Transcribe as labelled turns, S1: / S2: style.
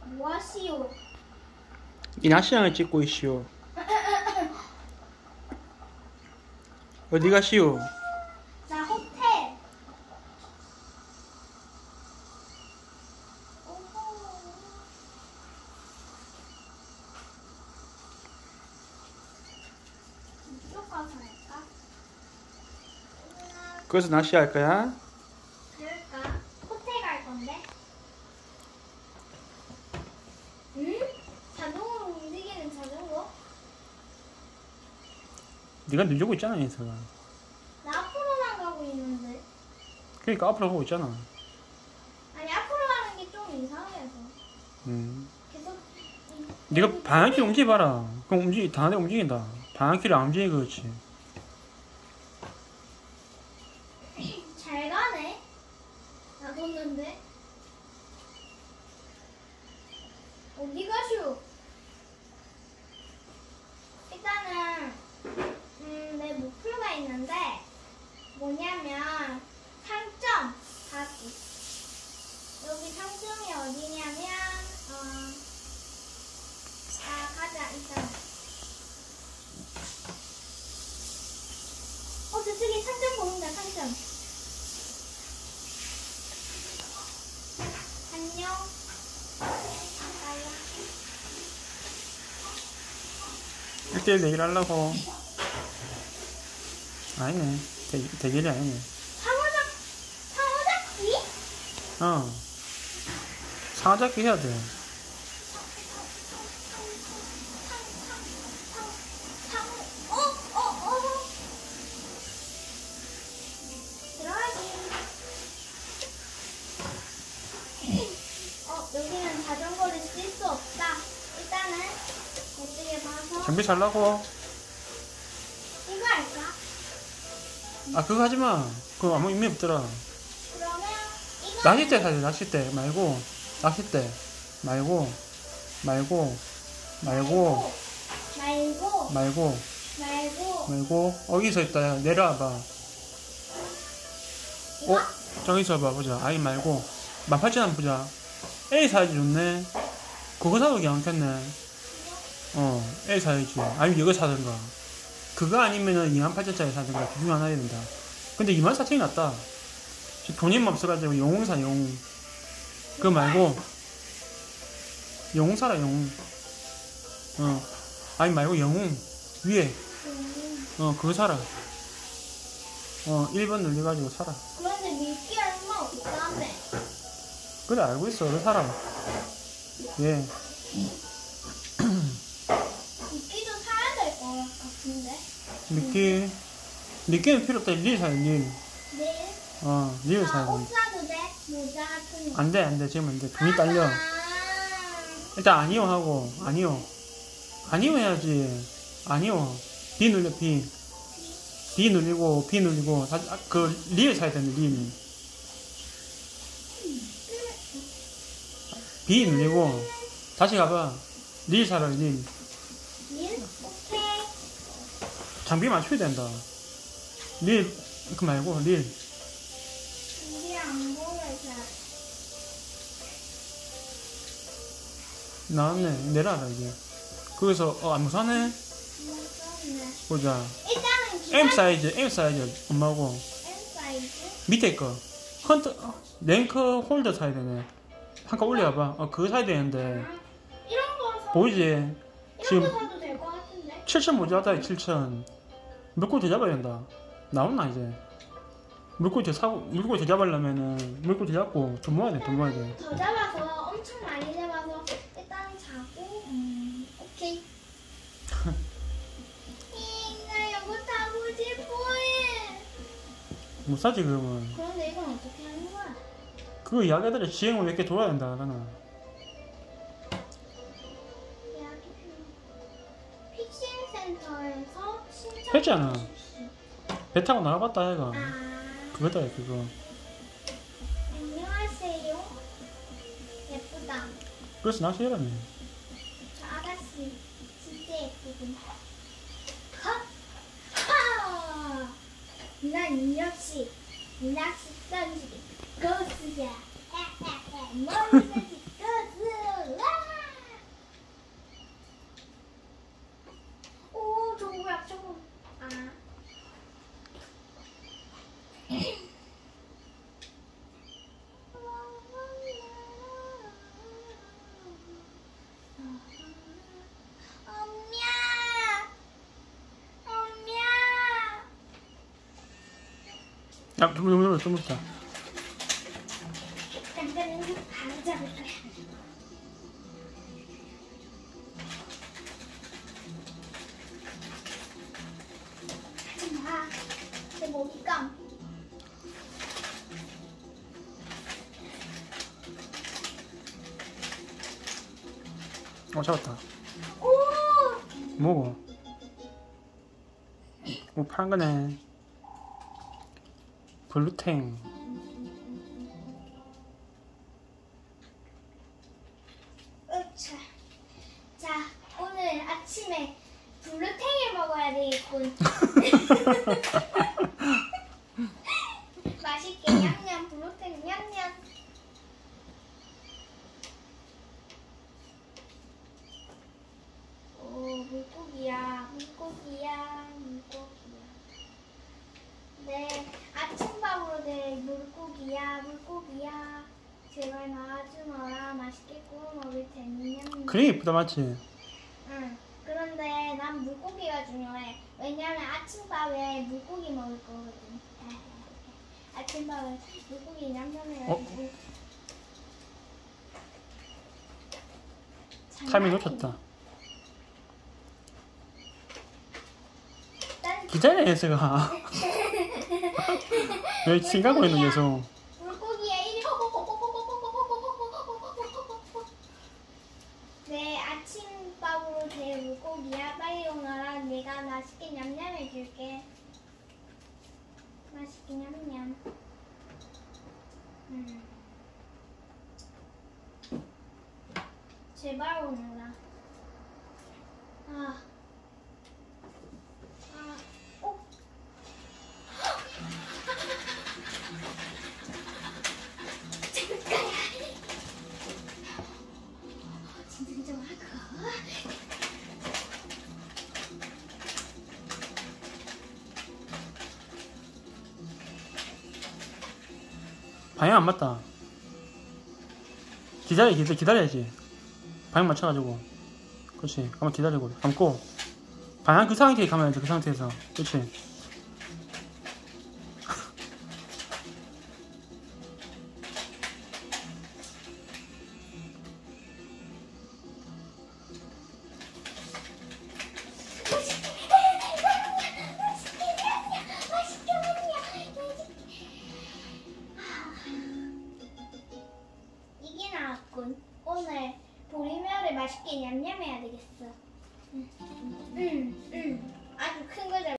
S1: 뭐하시오?
S2: 이 낚시장을 찍고 있시오. 어디 가시오?
S1: 나 호텔. 이쪽 가서 할까?
S2: 거기서 낚시할 거야?
S1: 그럴까? 호텔 갈 건데? 응? 자동으로 움직이는 자전거?
S2: 네가 늘려고 있잖아, 인서가.
S1: 나 앞으로만 가고 있는데.
S2: 그러니까 앞으로 가고 있잖아.
S1: 아니 앞으로 가는 게 좀 이상해서. 계속.
S2: 네가 방향키 움직여봐라. 그럼 다한테 움직인다. 방향키를 안 움직이고 그렇지.
S1: 잘 가네. 놔뒀는데. 어디 가슈? 일단은 내 목표가 있는데 뭐냐면 상점 가기. 여기 상점이 어디냐면 가자 일단. 저쪽에 상점 보인다. 상점. 안녕. 나야.
S2: 1대1 대결 하려고. 아니네. 대결이 아니네.
S1: 상어잡기?
S2: 상어잡기 해야 돼.
S1: 여기는 자전거를 쓸 수 없다. 일단은 어떻게 봐서
S2: 정비 잘라고.
S1: 이거 할까?
S2: 그거 하지마. 그거 아무 의미 없더라.
S1: 그러면 이거
S2: 낚싯대 사자. 낚싯대 말고. 낚싯대 말고. 여기서 있다. 내려와봐.
S1: 이거?
S2: 저기서 봐보자. 아이 말고 18,000원 한번 보자. A 사이즈 좋네. 그거 사도 괜찮겠네. A 사이즈. 아니면 이거 사든가. 그거 아니면은 28,000원짜리 사든가. 그 중에 하나 해야 된다. 근데 24,000원이 낫다. 지금 돈이 없어가지고 영웅 사, 영웅. 그거 말고 영웅 사라, 영웅. 아니 말고 영웅 위에. 그거 사라. 1번 눌려가지고 사라.
S1: 그런데 미끼 얼마 없다며.
S2: 그래, 알고 있어. 그거 사라. 예.
S1: 미끼도 사야 될 것 같은데.
S2: 미끼는 필요 없다. 릴 사야, 릴.
S1: 릴?
S2: 릴 사야 돼.
S1: 옷 사도 돼? 모자 같은 거.
S2: 안 돼. 지금 안 돼. 돈이 딸려. 일단 아니요 하고, 아니요 해야지. 아니요. B 눌려, B 눌리고, 릴 사야 되는데, 릴. B 눌리고, 다시 가봐. 릴 사라, 릴.
S1: 릴? 오케이.
S2: 장비 맞춰야 된다. 릴, 그 말고, 릴.
S1: 이게 안 보여서.
S2: 나왔네. 내려와라, 이제. 거기서, 안 무사네? 보자.
S1: 일단은
S2: M 사이즈, 엄마고.
S1: M 사이즈?
S2: 밑에 거. 랭크 홀더 사야 되네. 한칸 올려봐. 그거 사야 되는데.
S1: 이런 거 사.
S2: 보이지?
S1: 이런
S2: 지금
S1: 거 사도 될 것 같은데?
S2: 7,000 모자라다, 7,000. 물고기 더 잡아야 된다. 나오나, 이제? 물고기 더 잡으려면은, 물고기 더 잡고, 돈 모아야 돼.
S1: 더 잡아서, 엄청 많이 잡아서, 일단 자고, 오케이. 나 이거 타고 싶어해.
S2: 못 사지, 그러면.
S1: 그런데 이건 어떻게 하는 거야?
S2: 그거 이야기하더라. 지행을 몇 개 돌아야 된다, 하잖아.
S1: 픽싱센터에서 신청.
S2: 했잖아. 배 타고 나가봤다, 얘가. 그거다, 그거.
S1: 안녕하세요. 예쁘다.
S2: 그래서 낚시해라며.
S1: 저 아가씨 진짜 예쁘군. 하! 난 역시 낚시 던지기 고수야. 머리 던지기 고수.
S2: 야, 좀 먹자.
S1: 일단은 바로 잡을 거야. 하지마. 내 먹잇감.
S2: 잡았다.
S1: 오!
S2: 뭐고? 오, 파란 거네. 블루탱.
S1: 으차. 자, 오늘 아침에 블루탱을 먹어야 되겠군. 맛있게 냠냠 블루탱 냠냠. 오, 물고기야, 물고기야, 물고기야. 네, 아침밥으로 된 물고기야, 물고기야. 제발 나와주너라. 맛있게 구워 먹을 테니. 냠냠.
S2: 그래, 예쁘다, 맞지?
S1: 응. 그런데 난 물고기가 중요해. 왜냐면 아침밥에 물고기 먹을 거거든. 아침밥에 물고기 냠냠해가지고.
S2: 타이밍 놓쳤다.
S1: 난
S2: 기다려, 예스가. 왜 지가고 있는 계속.
S1: 물고기야 이리 네, 아침밥으로 된 물고기야. 빨리 오너라. 내가 맛있게 냠냠해 줄게. 맛있게 냠냠. 제발 오너라. 아. 아. 오. 잠깐야. 진정하고.
S2: 방향 안 맞다. 기다려야지. 방향 맞춰가지고. 그렇지. 한번 기다리고. 감고. 방향 그 상태에 가면야지. 그 상태에서. 그렇지.
S1: 이게 나왔군. 오늘 보리멸을 맛있게 냠냠해야 되겠어. 아주 큰 거 잡.